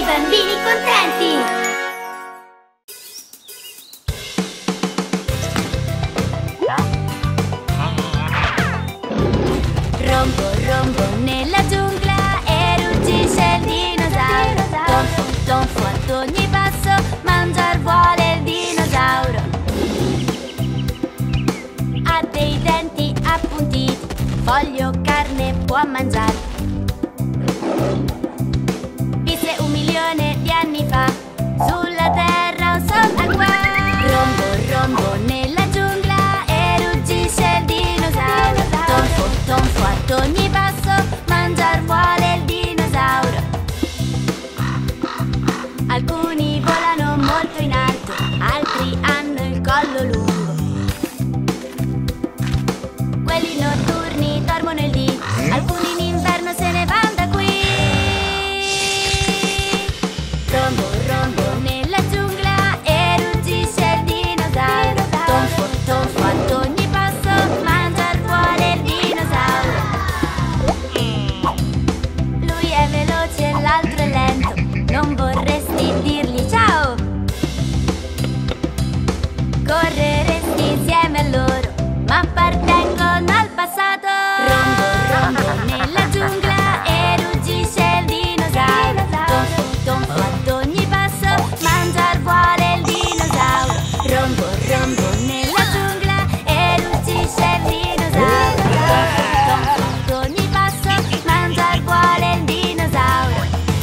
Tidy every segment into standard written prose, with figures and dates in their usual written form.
bambini contenti! Rombo, rombo nella giungla e ruggisce il dinosauro. Tonfo, tonfo ad ogni passo, mangiar vuole il dinosauro. Ha dei denti appuntiti, voglio carne può mangiare. Visse 1 milione di anni fa, sulla terra o sopra qua. Rombo, rombo nella giungla e ruggisce il dinosauro. Tonfo, tonfo ad ogni passo, mangiar vuole il dinosauro. Alcuni volano molto in alto, altri hanno il collo lungo. Quelli notturni dormono il dì, alcuni in inverno se ne vanno da qui. Rombo, rombo nella giungla e ruggisce il dinosauro. Tonfo, tonfo ad ogni passo, mangiar vuole il dinosauro. Lui è veloce e l'altro è lento, non vorresti dirgli ciao? Correresti insieme a loro, ma appartengono al passato. Rombo, rombo nella giungla e ruggisce il dinosauro. Tonfo, tonfo ad ogni passo, mangiar vuole il dinosauro. Rombo, rombo nella giungla e ruggisce il dinosauro. Tonfo, tonfo ad ogni passo, mangiar vuole il dinosauro.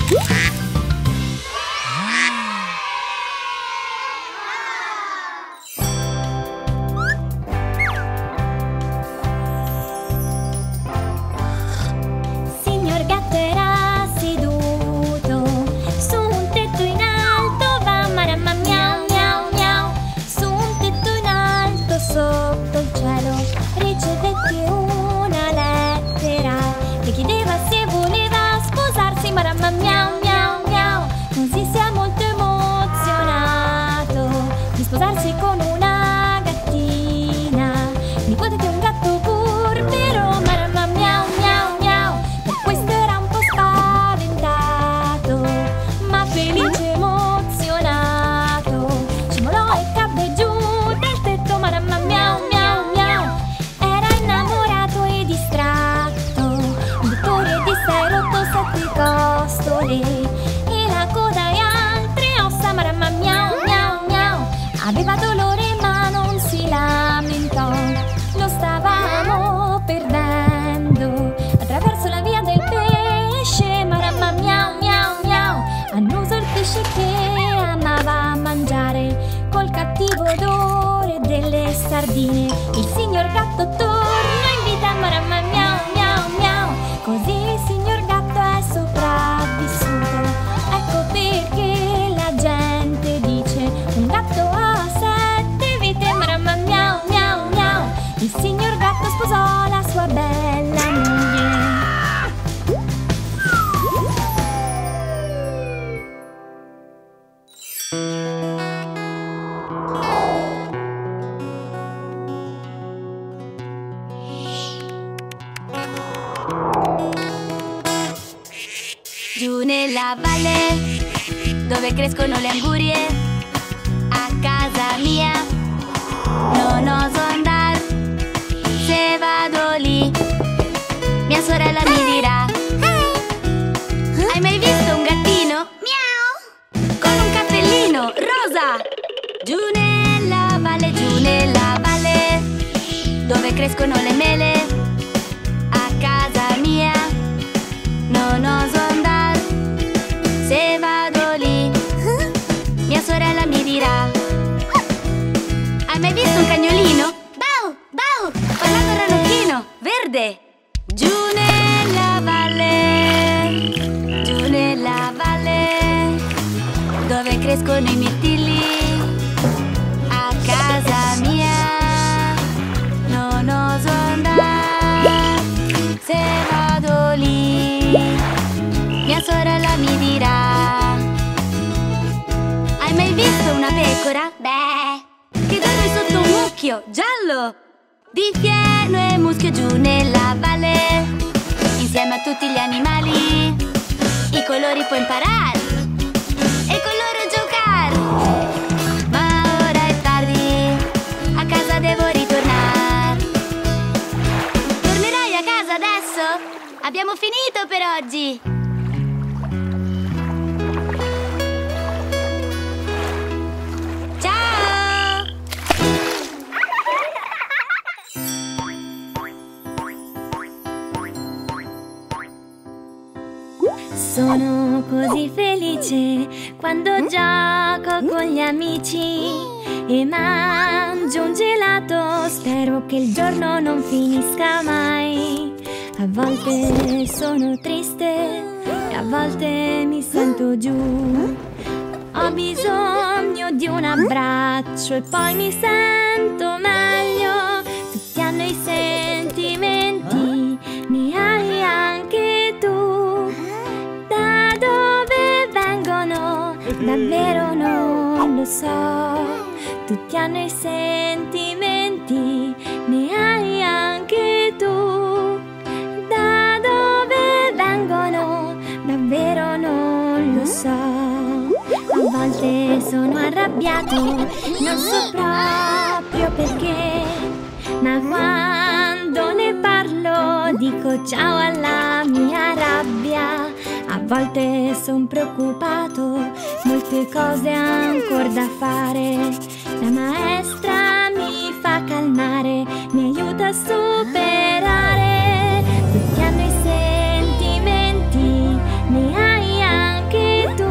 Signor gatto era seduto su un tetto in alto, va maramma miau miau miau. Su un tetto in alto sotto il cielo ricevette una lettera che chiedeva se voleva sposarsi, maramma miau miau miau. Così si è molto emozionato di sposarsi con una gattina, nipote di un gatto burbero, maramma miau miau miau. Per questo era un po' spaventato, ma felice e emozionato. Scimolò e cadde giù dal tetto, maramma miau miau miau. Era innamorato e distratto, il dottore disse hai rotto 7 costole e la coda e altre ossa, maramma miau miau miau. Aveva dolore ma non si lamentò, lo stavamo perdendo. Attraverso la via del pesce, maramma miau miau miau. Annuso il pesce che amava mangiare col cattivo odore delle sardine. Il signor gatto torna in vita, maramma miau miau miau. Così il signor gatto è sopravvissuto. Ecco perché la gente dice un gatto ha 7 vite, maramma miau miau miau. Il signor gatto sposò la sua bella moglie. Giù nella valle dove crescono le angurie, a casa mia non oso andar. Se vado lì mia sorella mi dirà hai mai visto un gattino? Miau! Con un cappellino rosa. Giù nella valle dove crescono le mele, a casa mia non oso andar. Se vado lì mia sorella mi dirà hai mai visto un cagnolino? Bau, bau, parlando il ranocchino verde. Giù nella valle dove crescono i mirtilli, a casa mia non oso andare. Se vado lì mia sorella mi dirà hai mai visto una pecora? Beh, che dorme sotto un mucchio giallo di fieno e muschio. Giù nella valle insieme a tutti gli animali i colori puoi imparare. Abbiamo finito per oggi! Ciao! Sono così felice quando gioco con gli amici e mangio un gelato. Spero che il giorno non finisca mai. A volte sono triste e a volte mi sento giù. Ho bisogno di un abbraccio e poi mi sento meglio. Tutti hanno i sentimenti, ne hai anche tu. Da dove vengono? Davvero non lo so. Tutti hanno i sentimenti, ne hai anche tu. Da dove vengono? Davvero non lo so. A volte sono arrabbiato, non so proprio perché, ma quando ne parlo dico ciao alla mia rabbia. A volte son preoccupato, molte cose ancora da fare. La maestra mi fa calmare, mi aiuta a superare. Tutti hanno i sentimenti, ne hai anche tu.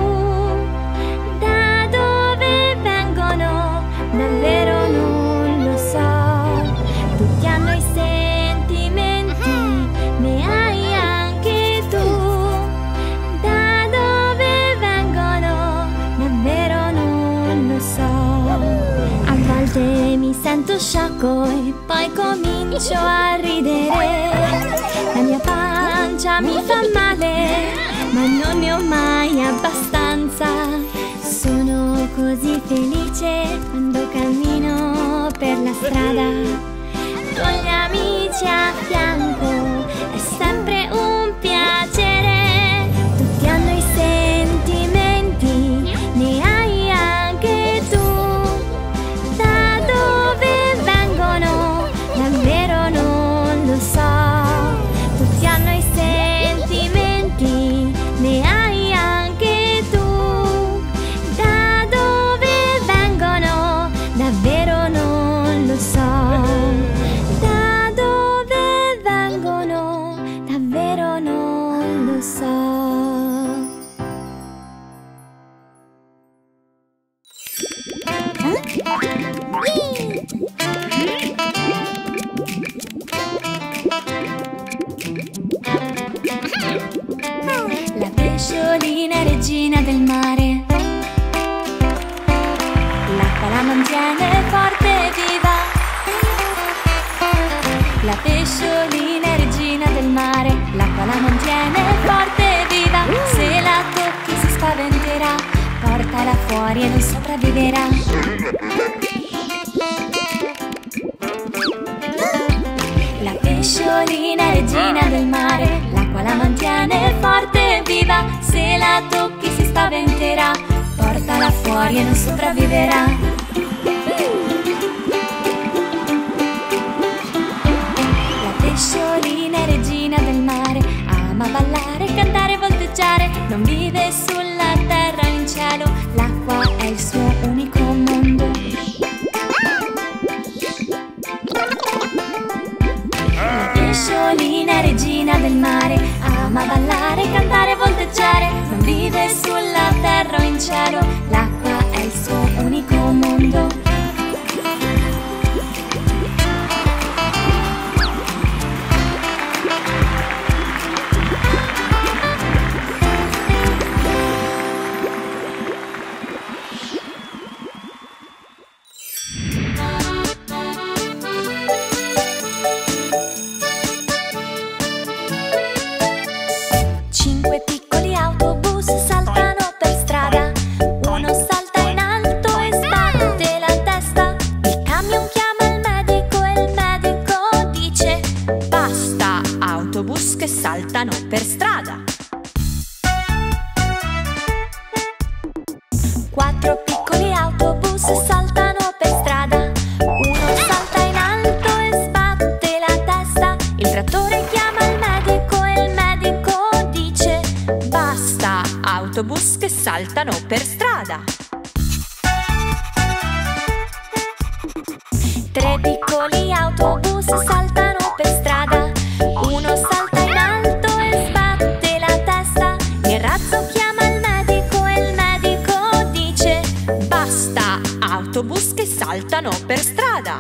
Da dove vengono? Davvero non lo so. Tutti hanno i sentimenti, ne hai anche tu. Da dove vengono? Davvero non lo so. A volte mi sento sciocco e poi comincio a ridere. La mia pancia mi fa male, ma non ne ho mai abbastanza. Sono così felice quando cammino per la strada con gli amici a fianco, è sempre un piacere. Tutti hanno i sentimenti, ne hai anche tu. Da dove vengono? Davvero non lo so. Tutti hanno i sentimenti, ne hai anche tu. Da dove vengono? Davvero non lo so. Da dove vengono? Davvero non lo so. La pesciolina è regina del mare, l'acqua la mantiene forte e viva. La pesciolina è regina del mare, l'acqua la mantiene forte e viva. Se la tocchi si spaventerà, portala fuori e non sopravviverà. La pesciolina è regina del mare, l'acqua la mantiene forte e viva. Se la tocchi si spaventerà, portala fuori e non sopravviverà. La pesciolina è regina del mare, ama ballare, cantare, volteggiare. Non vive sulla terra o in cielo, l'acqua è il suo unico mondo. La pesciolina è regina del mare, ama ballare, cantare, volteggiare. Non vive sulla terra o in cielo, l'acqua è il suo unico mondo. Cinque piccoli autobus Basta autobus che saltano per strada. 3 piccoli autobus saltano per strada. Uno salta in alto e sbatte la testa. Il razzo chiama il medico e il medico dice: basta autobus che saltano per strada.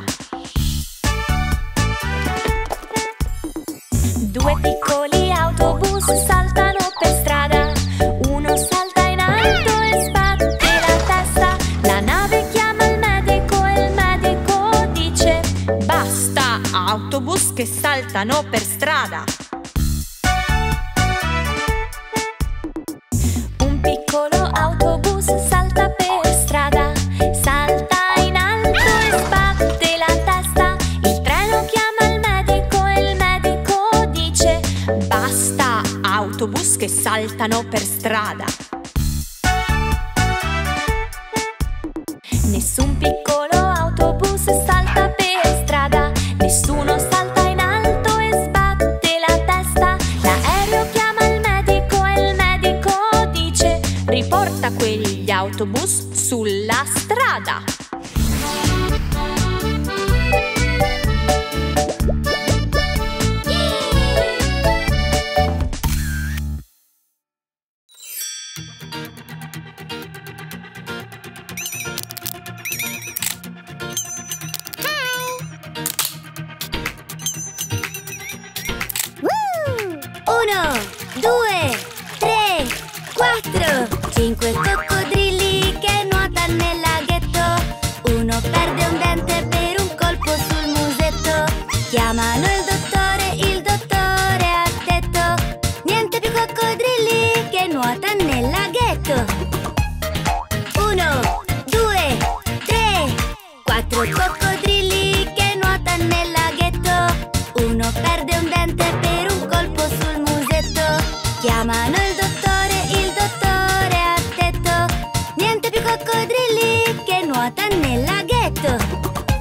2 piccoli autobus saltano per strada. Uno salta in alto e sbatte la testa. La nave chiama il medico e il medico dice: basta autobus che saltano per strada. Un piccolo autobus salta per strada. Salta in alto e sbatte la testa. Il treno chiama il medico e il medico dice: basta autobus che saltano per strada. Nessun piccolo autobus salta per strada. Nessuno salta in alto e sbatte la testa. L'aereo chiama il medico e il medico dice: riporta quegli autobus sulla strada. Uno, due, tre, quattro, 5 coccodrilli che nuotano nel laghetto. Uno perde un dente per un colpo sul musetto. Chiamano il dottore ha detto: niente più coccodrilli che nuotano nel laghetto. 1, 2, 3, 4 coccodrilli che nuotano nel laghetto. Uno perde un dente per un colpo sul musetto. Chiamano il dottore ha detto: niente più coccodrilli che nuotano nel laghetto.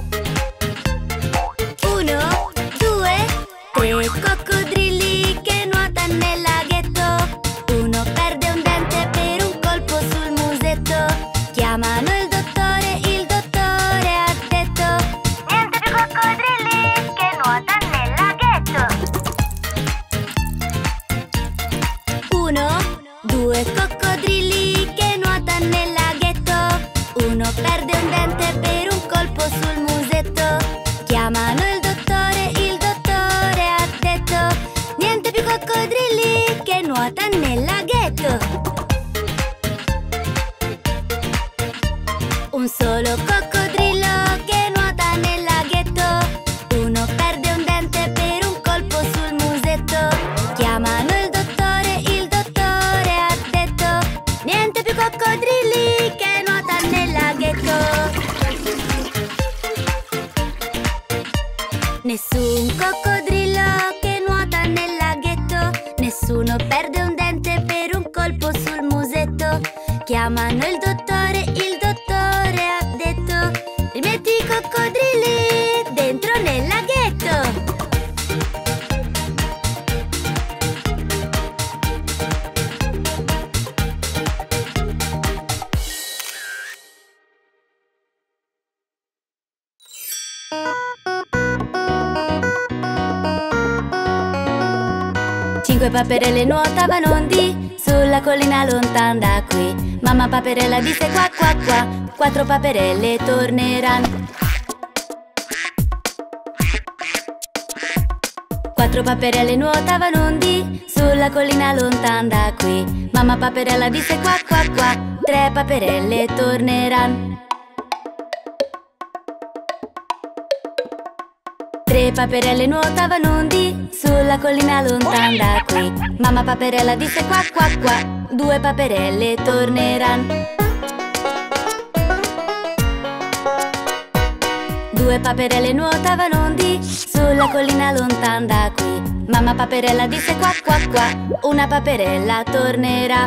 1, 2, 3 coccodrilli che nuotano nel laghetto. Uno perde un dente per un colpo sul musetto. Chiamano il dottore ha detto: niente più coccodrilli che nuotano nel laghetto. 1, 2 coccodrilli che nuotano nel laghetto. Uno perde un dente per un colpo sul musetto. Chiamano il dottore ha detto: niente più coccodrilli che nuotano nel laghetto. Un solo coccodrillo che nuota nel laghetto. Uno perde un dente per un colpo sul musetto. Chiamano il dottore ha detto: niente più coccodrilli che nuotano nel laghetto. Nessun coccodrillo che nuota nel laghetto. Nessuno perde un dente per un colpo sul musetto. Chiamano il dottore ha detto: rimetti i coccodrilli dentro nel laghetto. Cinque paperelle nuotavano un dì sulla collina lontan da qui. Mamma paperella disse qua qua qua: 4 paperelle torneranno. 4 paperelle nuotavano un dì sulla collina lontan da qui. Mamma paperella disse qua qua qua: 3 paperelle torneranno. 3 paperelle nuotavano un dì sulla collina lontan da qui. Mamma paperella disse qua qua qua: 2 paperelle torneranno. 2 paperelle nuotavano un dì sulla collina lontan da qui. Mamma paperella disse qua qua qua: 1 paperella tornerà.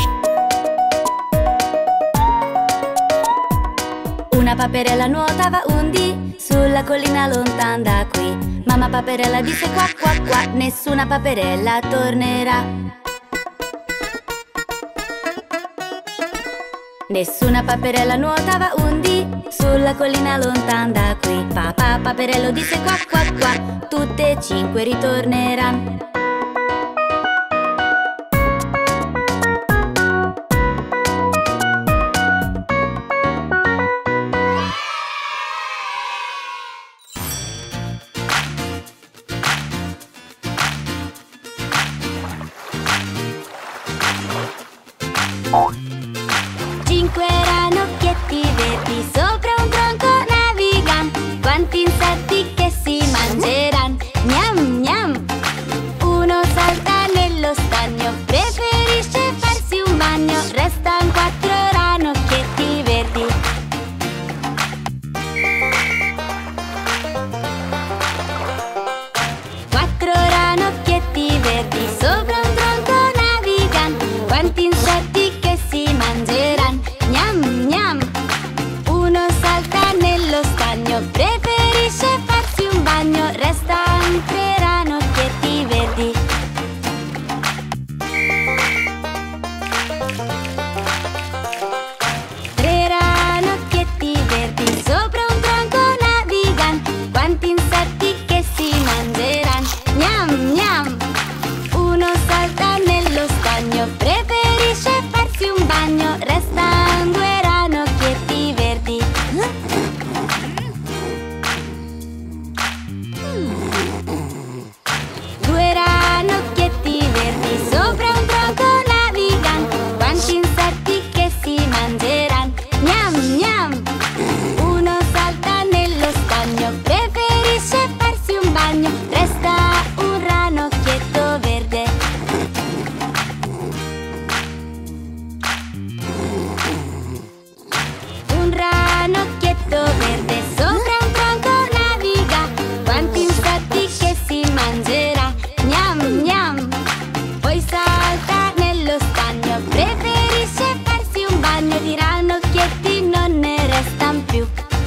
1 paperella nuotava un dì sulla collina lontan da qui. Mamma paperella disse qua qua qua: nessuna paperella tornerà. Nessuna paperella nuotava un dì sulla collina lontan da qui. Papà paperello disse qua qua qua, tutte e 5 ritorneranno. Cinque ranocchietti verdi sopra un tronco navigan. Quanti insetti che si mangeran, gnam gnam. Uno salta nello stagno, preferisce farsi un bagno. Restan 4 ranocchietti verdi. Quattro ranocchietti verdi sopra un tronco navigan. Quanti insetti che si mangeran, gnam gnam. Uno salta nello stagno, preferisce farsi un bagno. Restan 3 ranocchietti verdi. Tre ranocchietti verdi sopra un tronco navigan. Quanti insetti che si mangeran, gnam gnam. Uno salta nello stagno, preferisce farsi un bagno. Restan 2 ranocchietti verdi. Due ranocchietti verdi sopra un tronco navigan. Quanti insetti che si mangeran, gnam gnam. Uno salta nello stagno, preferisce farsi un bagno. Resta un ranocchietto verde. Un ranocchietto verde sopra un tronco naviga. Quanti insetti che si mangerà, gnam gnam. Poi salta nello stagno, preferisce farsi un bagno. Di ranocchietti non ne restan più.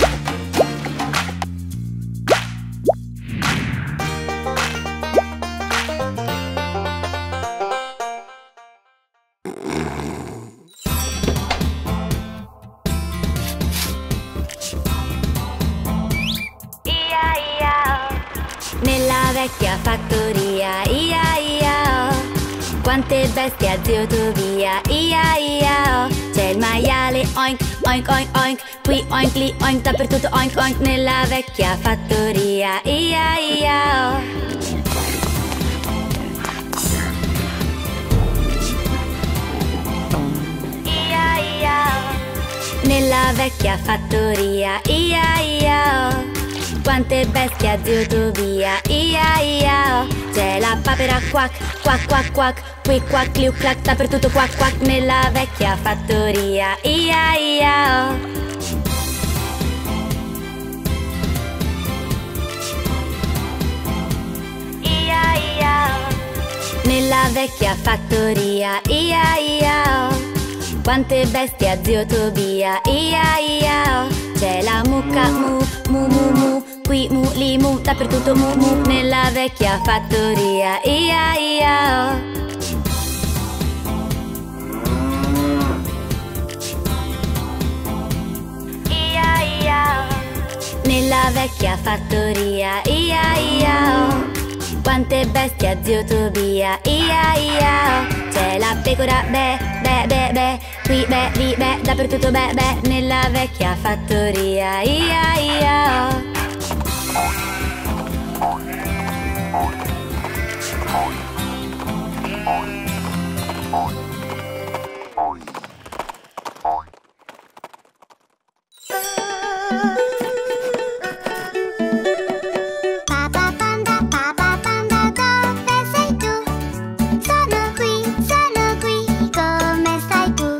Nella vecchia fattoria, ia ia oh. Quante bestie a zio Tobia, ia ia oh. C'è il maiale, oink, oink, oink, oink. Qui oink, lì oink, dappertutto oink, oink. Nella vecchia fattoria, ia ia oh. Ia ia oh. Nella vecchia fattoria, ia ia oh. Quante bestie a zio Tobia, ia ia oh. C'è la papera quack, quack, quack, quack. Qui quack, cliu, clac, dappertutto quack, quack. Nella vecchia fattoria, ia ia oh. Ia ia oh. Nella vecchia fattoria, ia ia oh. Quante bestie a zio Tobia, ia ia oh. C'è la mucca, mu, mu, mu, mu. Qui mu, lì mu, dappertutto mu, mu. Nella vecchia fattoria, ia ia oh. Ia ia oh. Nella vecchia fattoria, ia ia oh. Quante bestie a zio Tobia, ia ia oh. C'è la pecora, be, be, be, be. Qui be, lì be, dappertutto be, be. Nella vecchia fattoria, ia ia oh. Papà panda, dove sei tu? Sono qui, come stai tu?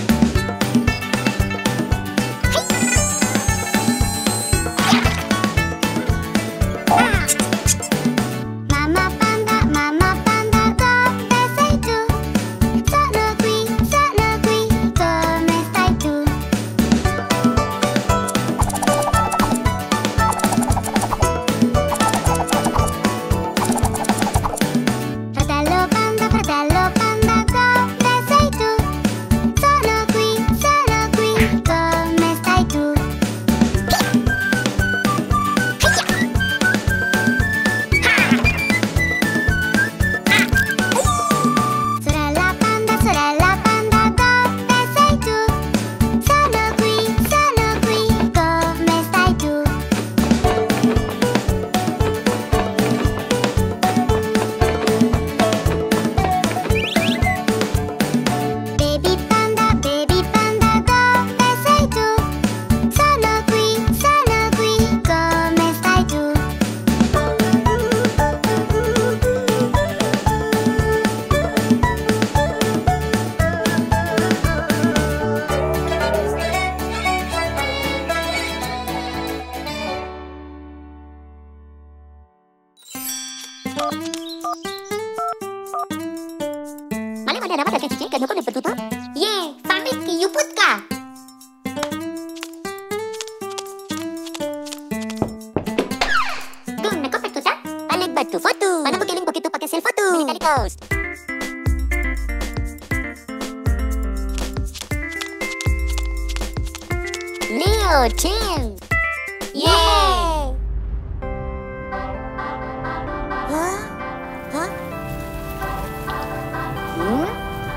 Mamma panda, dove sei tu? Sono qui, come stai tu? Yeah, fammi juputka. Kung nakapagto sa, balik to foto. Paano pagaling begitu pakai selfie foto? Military Coast. Leo Team. Yay! Huh? Huh? Hmm?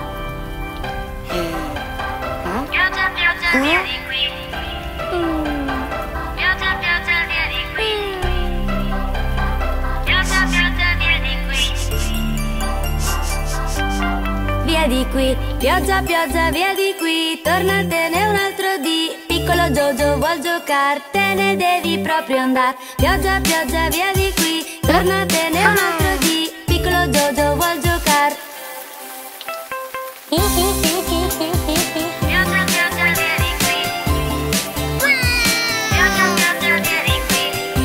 Huh? Via di qui, pioggia, pioggia, via di qui, tornatene un altro dì. Piccolo Jojo vuol giocare, te ne devi proprio andare. Pioggia, pioggia, via di qui, tornatene un altro dì. Piccolo Jojo vuol giocare. Pioggia, pioggia, via di qui. Pioggia, pioggia, via di qui.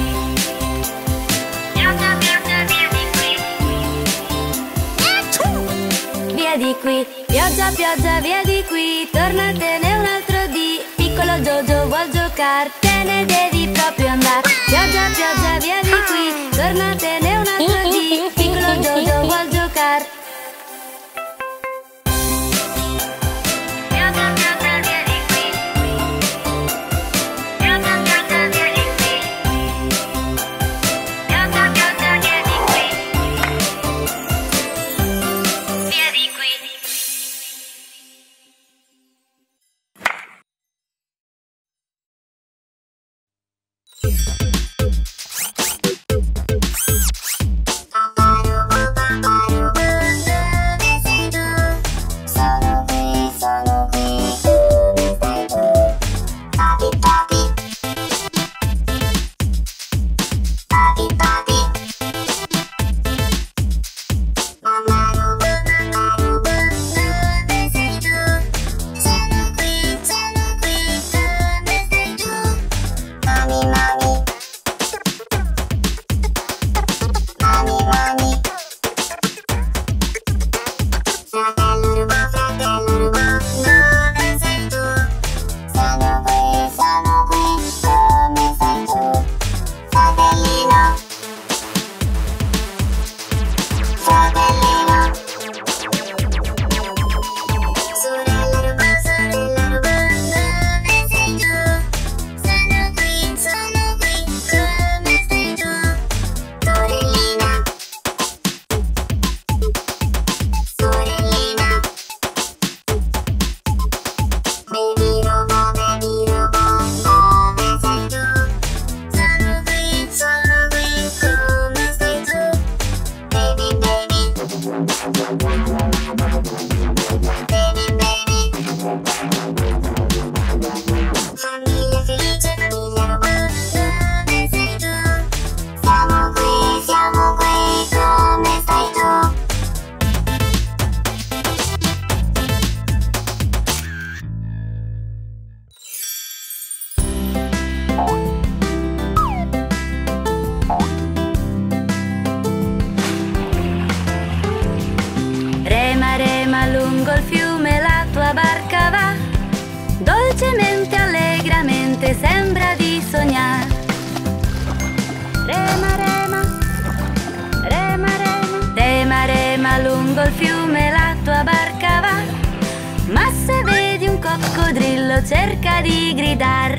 Pioggia, pioggia, via di qui. Via di qui, pioggia, pioggia, via di qui, tornatene un altro dì. Piccolo Jojo vuol giocare, te ne devi proprio andare. Pioggia, pioggia, via di qui, tornatene un altro dì. Piccolo Jojo vuol giocare. Pioggia, pioggia, via di qui. Pioggia, pioggia, via di qui. Pioggia, pioggia, via di qui. Via di qui. Rema, rema lungo il fiume, la tua barca va. Dolcemente, allegramente, sembra di sognare. Rema, rema, rema, rema. Rema, rema lungo il fiume, la tua barca va. Ma se vedi un coccodrillo, cerca di gridar.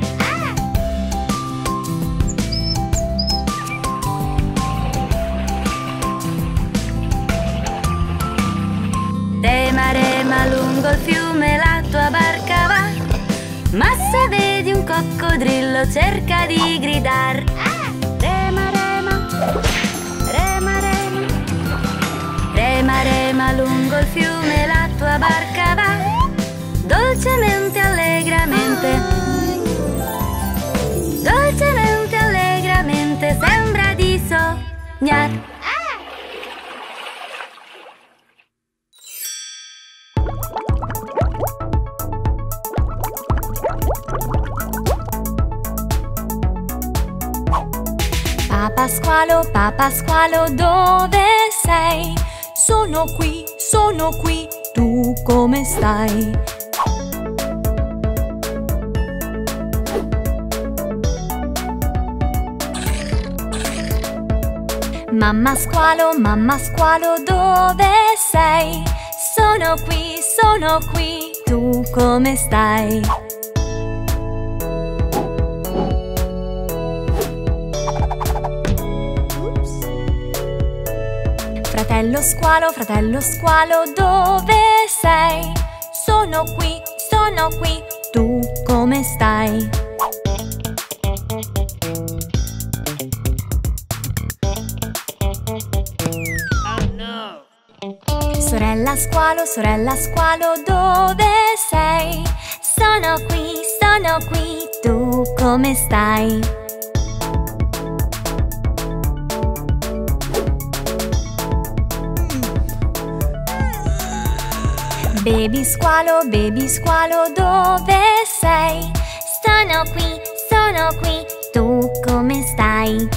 Rema, rema lungo il fiume, la tua barca va. Ma se vedi un coccodrillo, cerca di gridar. Rema, rema, rema, rema. Rema, rema lungo il fiume, la tua barca va. Dolcemente, allegramente. Dolcemente, allegramente, sembra di sognare. Papà squalo, dove sei? Sono qui, tu tu come stai? Mamma squalo, dove sei? Sono qui, tu come stai? Fratello squalo, dove sei? Sono qui, tu come stai? Sorella squalo, dove sei? Sono qui, tu come stai? Baby squalo, dove sei? Sono qui, tu come stai?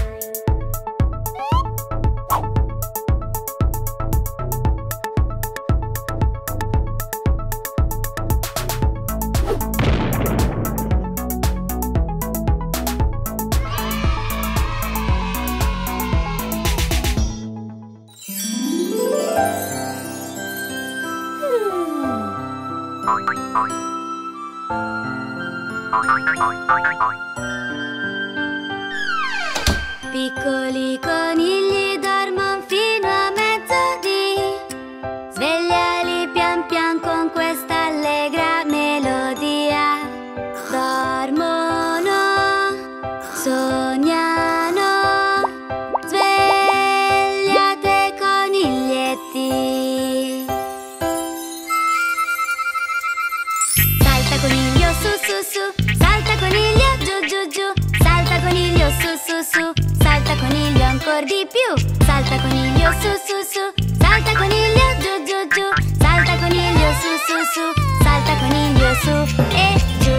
Piccoli conigli dormono fino a mezzodì. Svegliali pian pian con questa allegra melodia. Dormono, sognano. Svegliate coniglietti. Salta coniglio su su su, salta coniglio giù giù giù, salta coniglio su su su, salta coniglio ancora di più, salta coniglio su su su, salta coniglio giù giù giù, salta coniglio su su su, salta coniglio su e giù.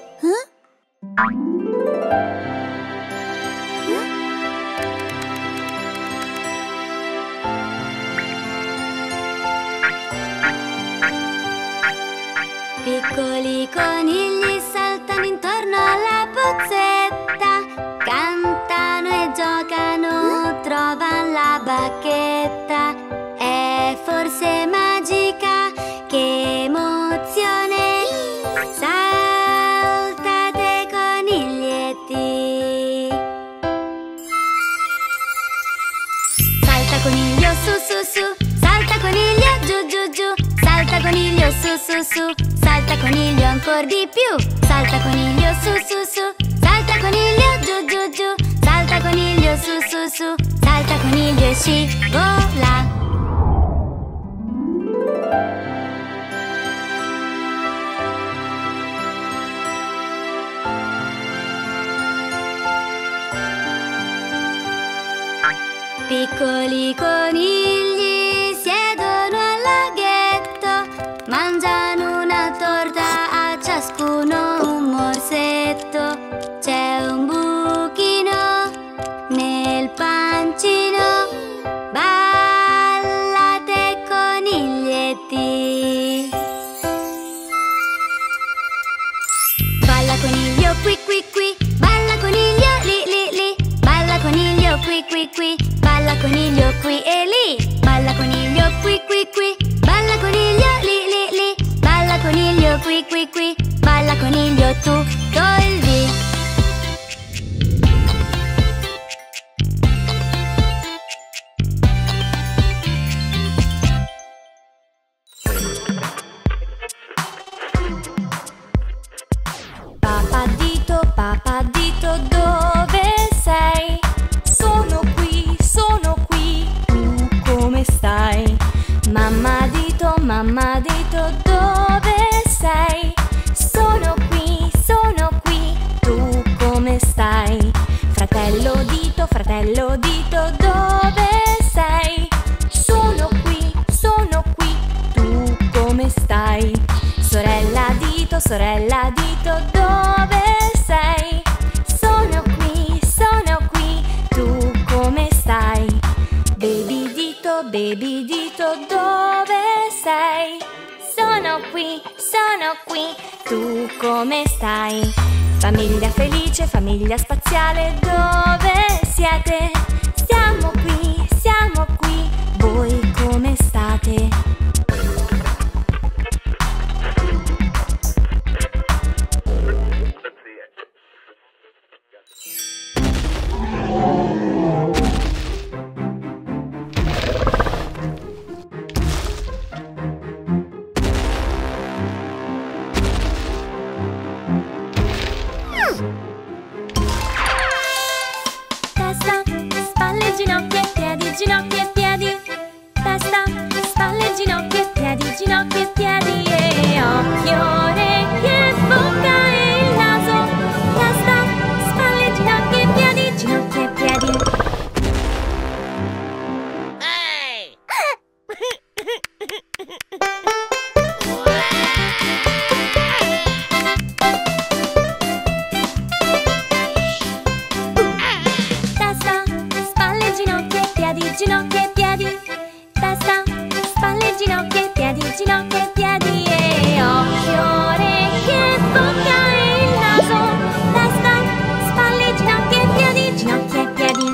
Piccoli conigli saltano intorno alla bozzetta, cantano e giocano, trovano la bacchetta. È forse magica, che emozione! Saltate coniglietti! Salta coniglio su su su, salta coniglio giù giù giù, salta coniglio su su su, salta coniglio ancora di più, salta coniglio su su su, salta coniglio giù giù giù, salta coniglio su su su, salta coniglio e scivola. Piccoli conigli siedono al laghetto, mangiano una torta, a ciascuno un morsetto. C'è un buchino nel pancino, ballate coniglietti. Balla coniglio qui qui qui, balla coniglio lì lì lì, balla coniglio qui qui qui, balla coniglio qui e lì, balla coniglio qui qui qui, balla coniglio lì lì lì, balla coniglio qui qui qui, balla coniglio tutto il dì. Papà dito, dove sei? Sono qui, tu come stai? Mamma dito, dove sei? Sono qui, tu come stai? Fratello dito, dove sei? Sono qui, tu come stai? Sorella dito, dove sei? Sono qui, tu come stai? Baby dito, dove sei? sono qui. Tu come stai? Famiglia felice, famiglia spaziale, dove siete? Siamo qui, voi come state? Testa, spalle, ginocchia e piedi, ginocchia e piedi. Testa, spalle, ginocchia e piedi, ginocchia e piedi. E occhio, orecchie, bocca e il naso. Testa, spalle, ginocchia e piedi, ginocchia e piedi. Testa, spalle, ginocchia e piedi, ginocchia e piedi. Testa, spalle, ginocchia e piedi, ginocchia e piedi. E occhio, orecchie, bocca e il naso. Testa, spalle, ginocchia e piedi, ginocchia e piedi.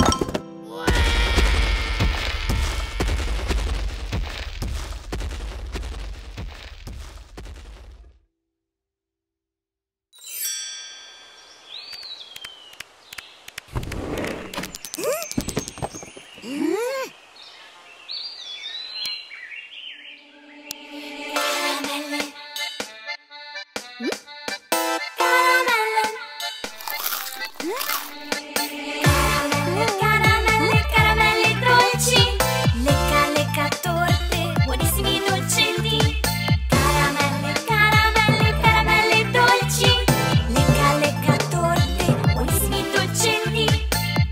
Caramelle, caramelle dolci. Lecca, lecca torte, buonissimi dolcetti. Caramelle, caramelle, caramelle dolci. Lecca, lecca torte, buonissimi dolcetti.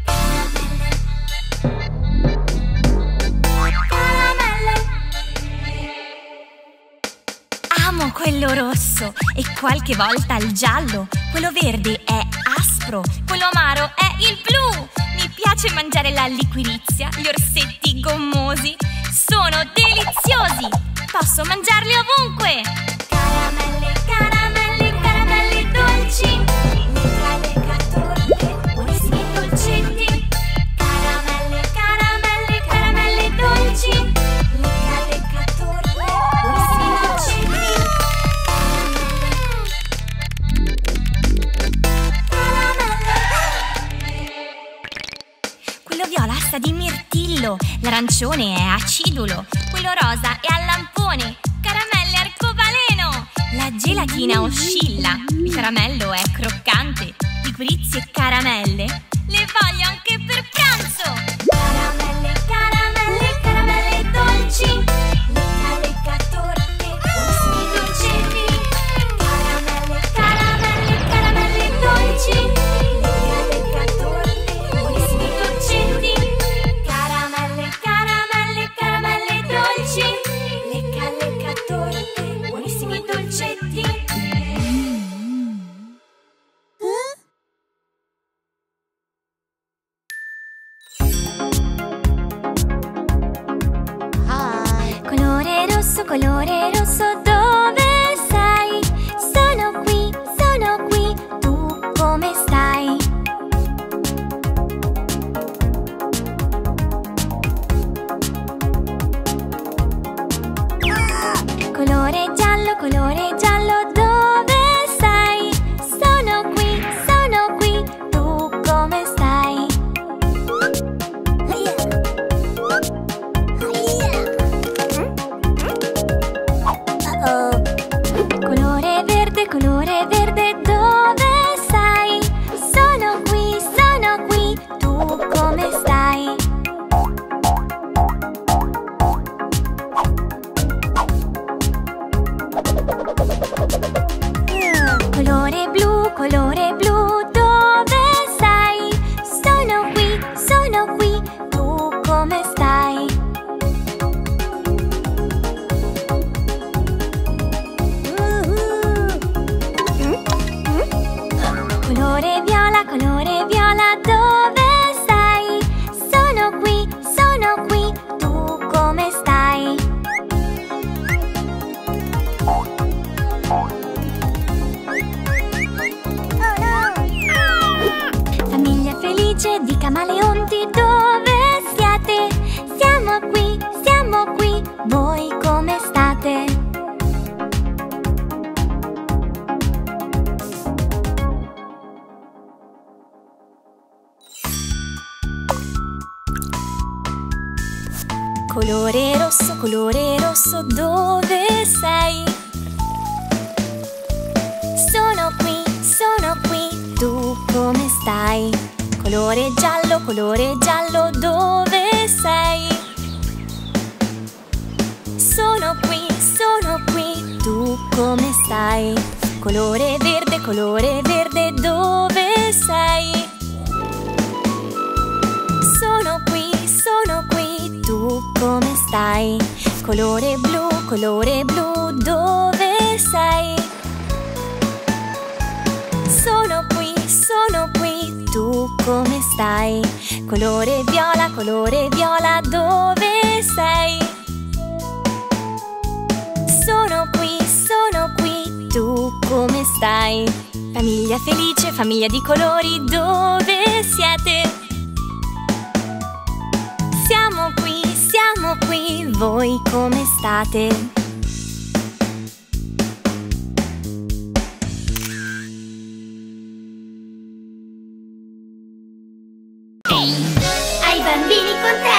Caramelle. Amo quello rosso e qualche volta il giallo. Quello verde è aspro, quello amaro è il blu. Mi piace mangiare la liquirizia, gli orsetti gommosi. Sono deliziosi, posso mangiarli ovunque. Caramelle, caramelle, caramelle dolci. Lecca, lecca torte, buonissimi dolcetti. Caramelle, caramelle, caramelle dolci. Lecca, lecca torte, buonissimi dolcetti. Quello viola sa di mirtillo, l'arancione è acidulo, quello rosa è al lampone, caramelle arcobaleno. La gelatina oscilla, il caramello è croccante, liquirizie e caramelle le voglio anche per pranzo. Caramelle, caramelle, caramelle dolci. Lecca, lecca torte, buonissimi dolcetti. Caramelle, caramelle, caramelle dolci. Lecca, lecca torte, buonissimi dolcetti. Caramelle, caramelle, caramelle dolci. Lecca, lecca torte, buonissimi dolcetti. Colore rosso, dove sei? Sono qui, tu come stai? Colore giallo, dove sei? Sono qui, tu come stai? Colore verde, dove sei? Sono qui, tu come stai? Colore blu, dove sei? Sono qui, tu come stai? Colore viola, dove sei? Sono qui, tu come stai? colore rosso, dove sei? Sono qui, tu come stai? Colore giallo, dove sei? Sono qui, tu come stai? Colore verde, dove sei? Sono qui, tu come stai? Colore blu, dove sei? Sono qui, tu come stai? Colore viola, dove sei? Sono qui, tu come stai? Famiglia felice, famiglia di colori, dove siete? Siamo qui, voi come state? Ai bambini con te!